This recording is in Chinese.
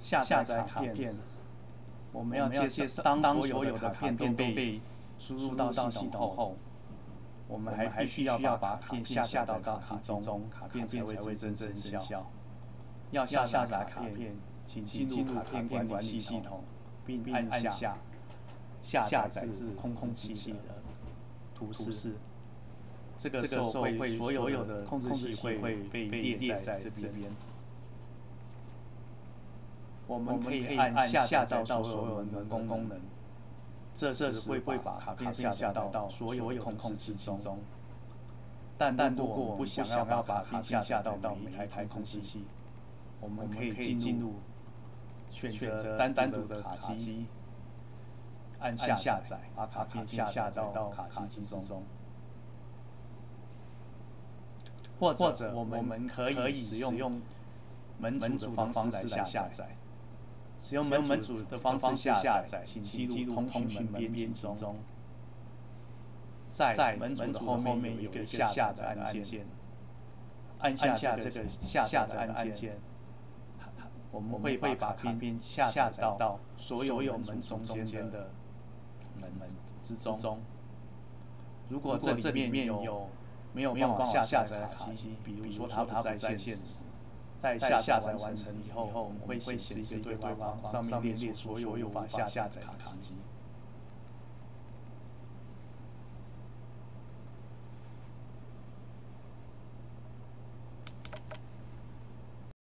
下载卡片，我们要介绍当所有的卡片都被输入到系统后，我们还必须要把卡片下载到卡机中，卡片才会真正生效。要下载卡片，请进入卡片管理系统，并按下载至控制器的图示。这个时候所有的控制器会被列在这边。我们可以按下载到所有的功能，这时会把卡片下到所有控制器中。但如果我们不想要把卡片下到每一台控制器，我们可以进入选择单独的卡机，按下载，把卡片下到卡机之中。或者我们可以使用门主的方式来下载。使用门主的方式下载，请记录通讯门编辑中。在门主的后面有一个下载按键，按下这个下载按键，我们会把卡片下载到所有门中间的门之中。如果这里面没有办法下载的卡机，比如说它不在线时，在下载完成以后，我们会显示一个对话框，上面列出所有无法下载的卡机。